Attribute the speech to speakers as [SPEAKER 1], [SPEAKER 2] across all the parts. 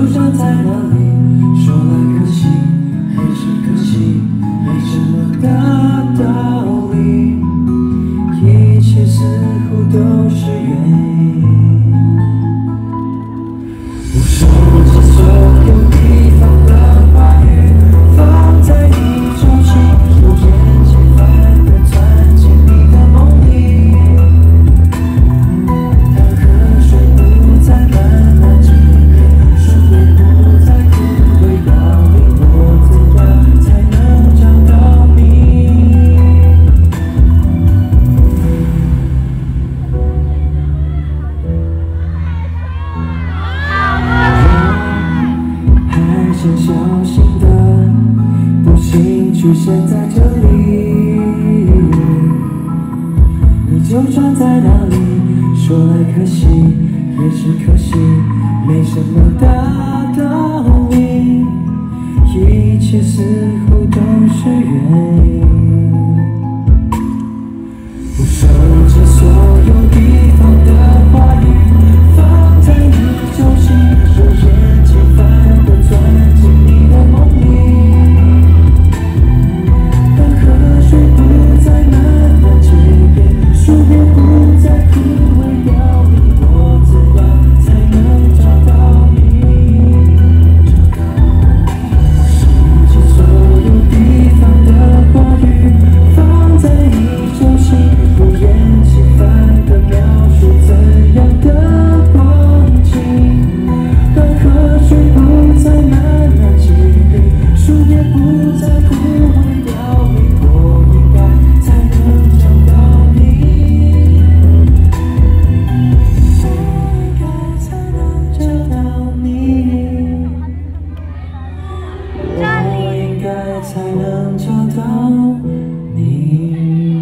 [SPEAKER 1] 算在哪里，说来可惜，还是可惜，没什么大道理，一切似乎都是原因。我收集所有地方的话语，放在一种清楚眼前般的钻进你的梦里。当河水不再慢慢挤变，树叶不再枯萎凋零，我怎样才能找到你？还想小心的，不幸出现在这里。你就站在那里，说来可惜，也是可惜，没什么大道理，一切似乎都是原因。我收着所有地方的话语，放在你手心，如眼前般的钻进你的梦里。当河水不再慢慢结变，树叶不再枯萎凋零，我怎样才能找到你？收集所有地方的话语，放在你手心，如眼前般的描述怎样的光景。当河水不再慢慢结冰，树叶不再枯萎凋零，我应该才能找到你，我应该才能找到你，我应该才能找到你。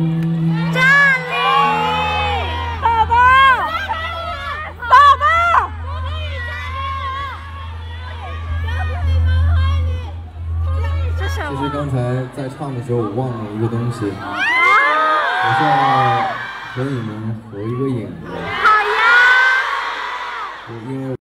[SPEAKER 2] 其实刚才在唱的时候，我忘了一个东西，我是要和你们合一个影的。好呀！因为。